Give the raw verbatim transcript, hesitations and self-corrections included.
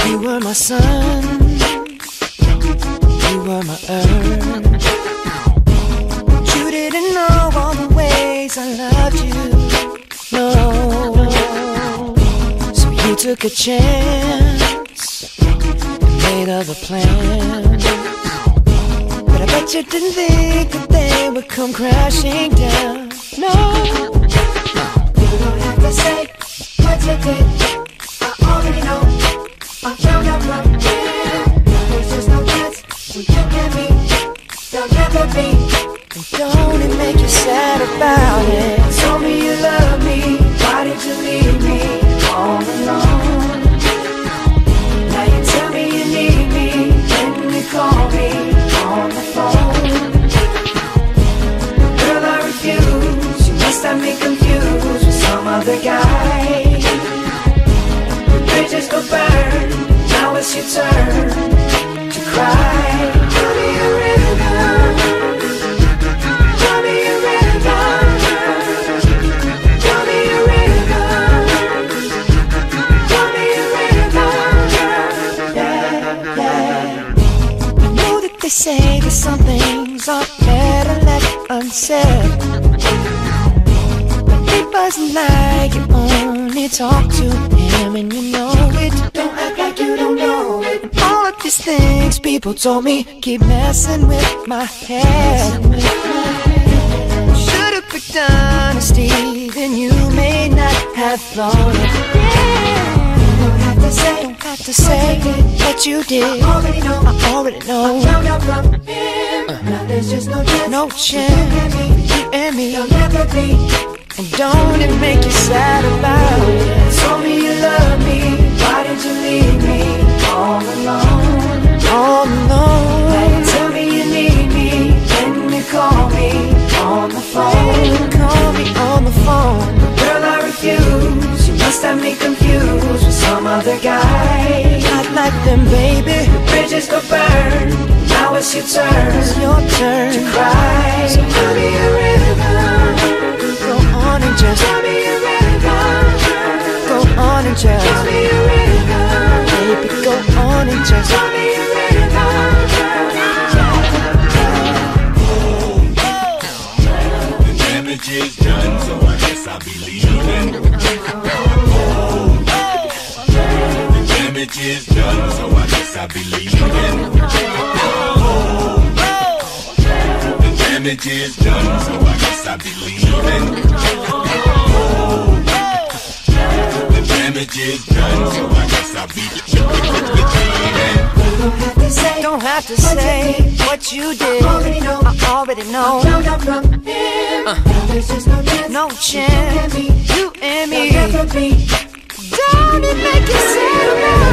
You were my sun, you were my earth. But you didn't know all the ways I loved you, no. So you took a chance and made other plans, but I bet you didn't think that they would come crashing down, no. You don't have to say what you did, I already know. I found out from here, there's just no chance we you and me, there'll never be. And don't it make you sad about it? Told me you love me, why did you leave me all alone? Now you tell me you need me, when you call me on the phone. Girl, I refuse, you must have me confused with some other guy. Bridges go burn, now it's your turn to cry. Tell me a river, tell me a river, tell me a river, tell me a river, yeah, yeah. I know that they say that some things are better left unsaid, but it wasn't like you only talk to him and you know it. Don't act like you don't know it. And all of these things people told me keep messing with my head. Should've picked honesty, then you may not have thought it. Yeah. Don't have to say, don't have to say what you did. I already know, I already know. I found out from him. Uh. Now there's just no chance, no chance. You and me, you'll never be. And don't it make you sad about it? Told me you love me, why did you leave me all alone? All alone. Now you tell me you need me, when you call me on the phone. You call me on the phone. Girl, I refuse, you must have me confused with some other guy. Not like them, baby. The bridges go burn, now it's your turn, it's your turn to cry. So tell me a river, go on and just tell me a river, go on and just tell me a river, baby, go on and just tell me a river. The damage is done, so I guess I'll be leaving. The damage is done, so I guess I'll be leaving. The damage is done, so I guess I'll be leaving. The damage is done, so I guess I'll be leaving. Don't have to say what you did, I already know. I already know. Uh, there's just no chance, no chance. You and me, you and me. Don't it make you sad?